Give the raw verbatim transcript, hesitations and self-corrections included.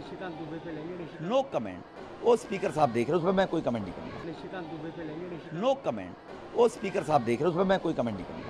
निशिकांत दुबे पे लेंगे Nishikant no comment. वो स्पीकर साहब देख रहे हैं, उस पर मैं कोई कमेंट नहीं करूँगा। निशिकांत दुबे पे लेंगे निशिकांत नो कमेंट। वो स्पीकर साहब देख रहे हैं, उस पर मैं कोई कमेंट नहीं करूँगा।